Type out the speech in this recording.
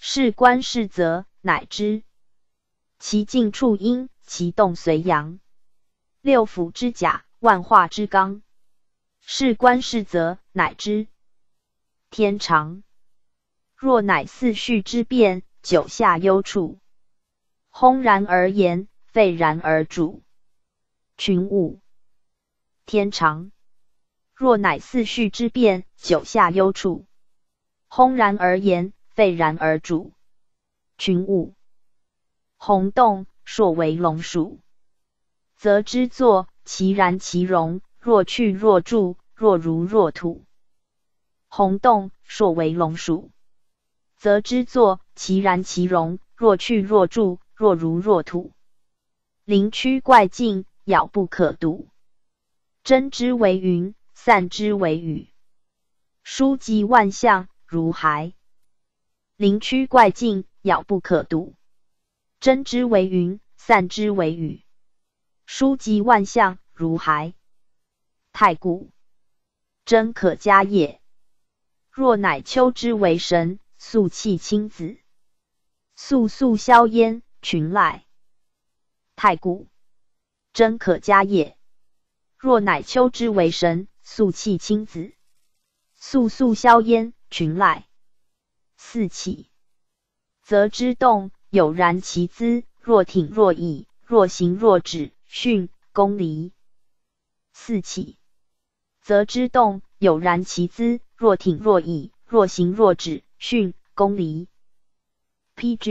是观是则，乃知其静处阴，其动随阳。六腑之甲，万化之纲。是观是则，乃知天长。若乃四序之变，九下幽处。轰然而言，沸然而主。群物。天长。若乃四序之变，九下幽处。轰然而言，沸然而主。群物。洪洞，硕为龙属。则之作，其然其容，若去若住，若如若土。洪洞，硕为龙属。则之作，其然其容，若去若住，若如若土。灵曲怪境，杳不可睹。真之为云，散之为雨。书籍万象，如骸。灵曲怪境，杳不可睹。真之为云，散之为雨。书籍万象，如骸。太古。真可嘉也。若乃丘之为神，肃气亲子。肃肃硝烟，群赖。太古。真可嘉也。若乃丘之为神，肃气亲子。肃肃硝烟，群赖。四起。则之动，有然其姿，若挺若倚，若行若止，巽，公离。四起。则之动，有然其姿，若挺若倚，若行若止，巽，公离。PG